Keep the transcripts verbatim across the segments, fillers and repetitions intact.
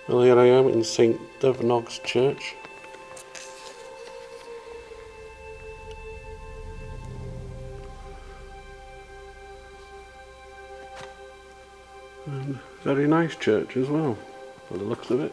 Well, here I am in Saint Dyfnog's Church. And very nice church as well, by the looks of it.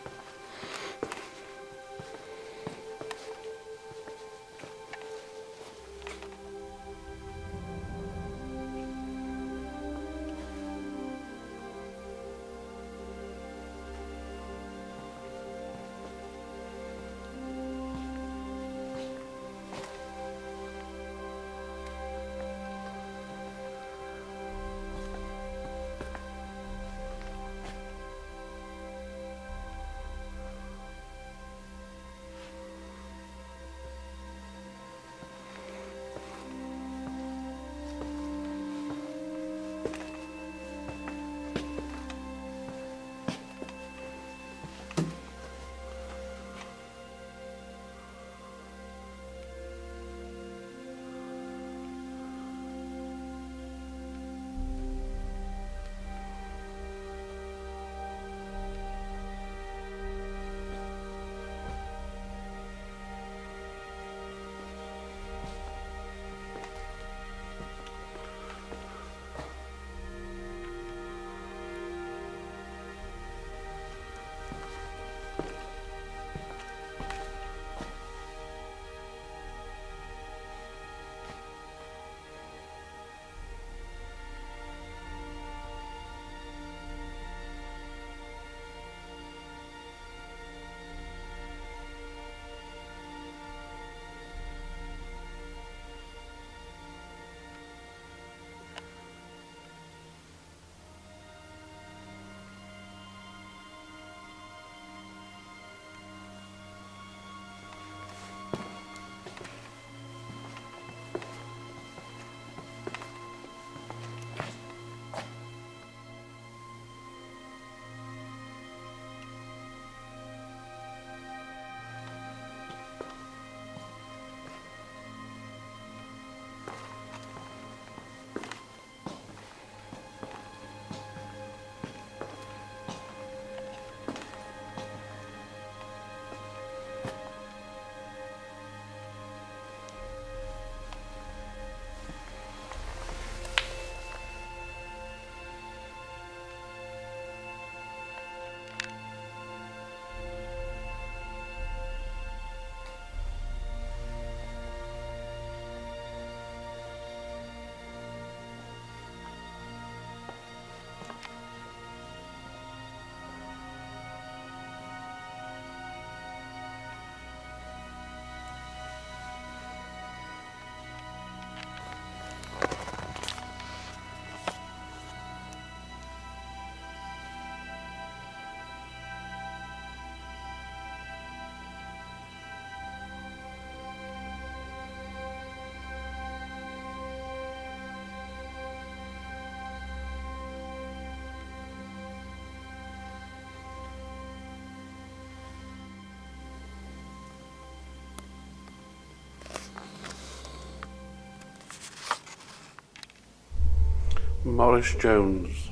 Maurice Jones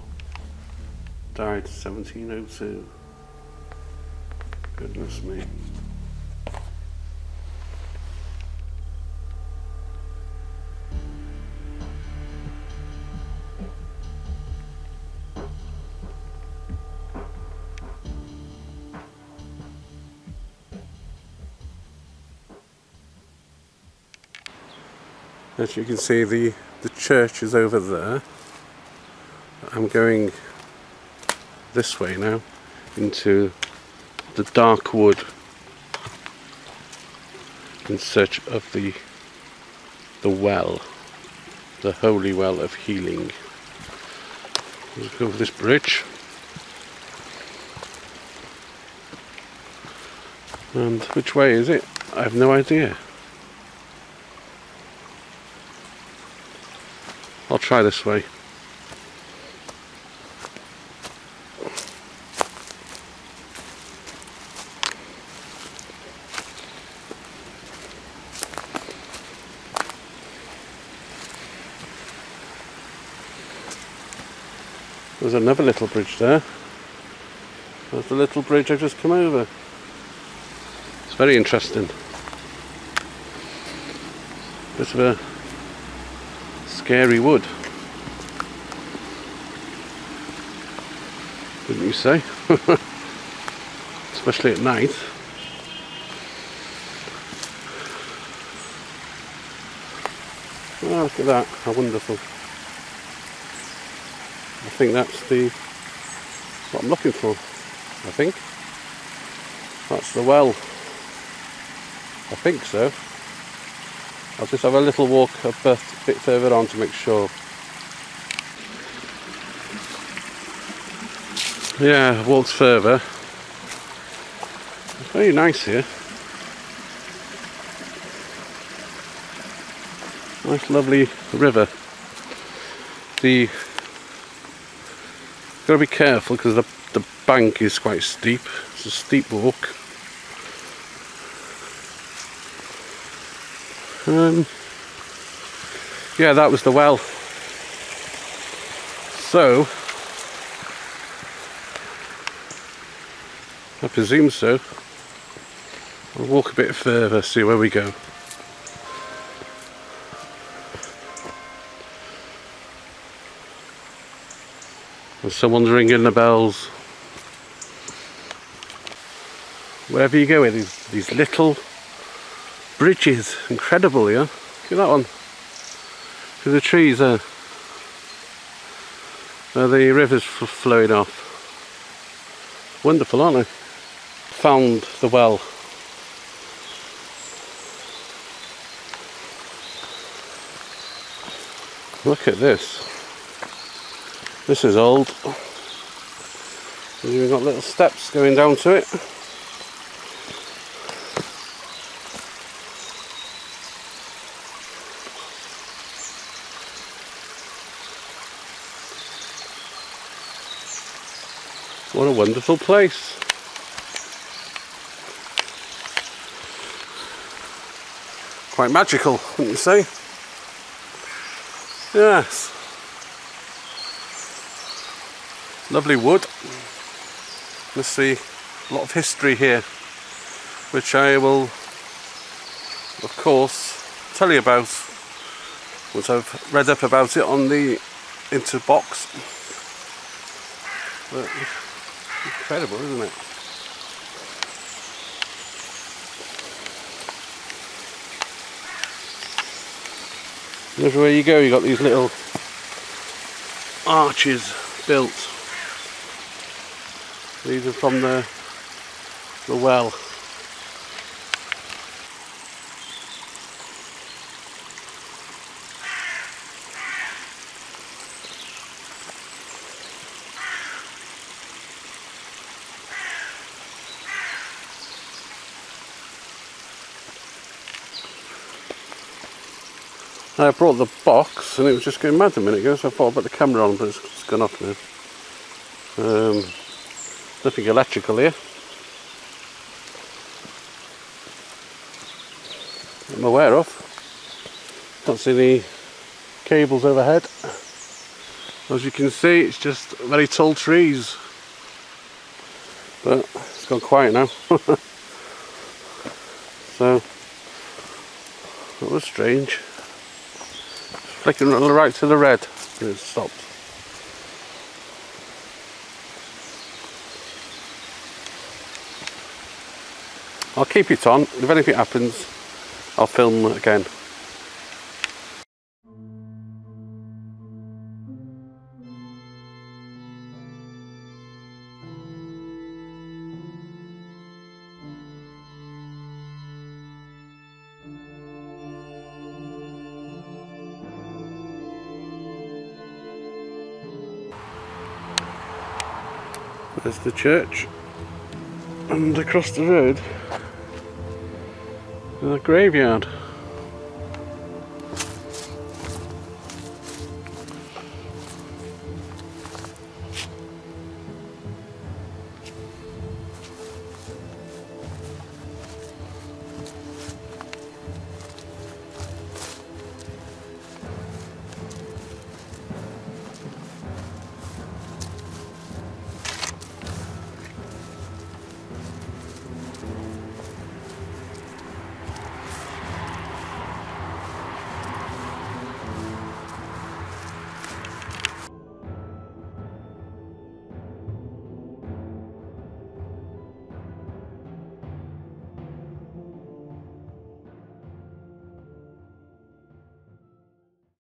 died seventeen oh two. Goodness me. As you can see, the, the church is over there. I'm going this way now into the dark wood in search of the the well, the holy well of healing. Let's go over this bridge. And which way is it? I have no idea. I'll try this way. There's another little bridge there. There's the little bridge I've just come over. It's very interesting. Bit of a scary wood, wouldn't you say? Especially at night. Oh, look at that, how wonderful. I think that's the what I'm looking for. I think that's the well. I think so. I'll just have a little walk a bit further on to make sure. Yeah, I've walked further. It's very nice here. Nice lovely river. The gotta be careful because the, the bank is quite steep. It's a steep walk. Um, yeah, that was the well. So, I presume so. I'll walk a bit further, see where we go. And someone's ringing the bells. Wherever you go with these, these little bridges, incredible, yeah? Look at that one. Through the trees there. Where the river's flowing off. Wonderful, aren't they? Found the well. Look at this. This is old. We've got little steps going down to it. What a wonderful place. Quite magical, wouldn't you say? Yes. Lovely wood. Let's see, a lot of history here, which I will, of course, tell you about once I've read up about it on the Inter box. But, incredible, isn't it? And everywhere you go, you got these little arches built. These are from the the well. I brought the box and it was just going mad a minute ago, so I thought I'd put the camera on, but it's, it's gone off now. Um, nothing electrical here. I'm aware of. Can't see any cables overhead. As you can see, it's just very tall trees. But it's gone quiet now. So, that was strange. Flicking right to the red, and it stopped. I'll keep it on. If anything happens, I'll film again. There's the church, and across the road, the graveyard.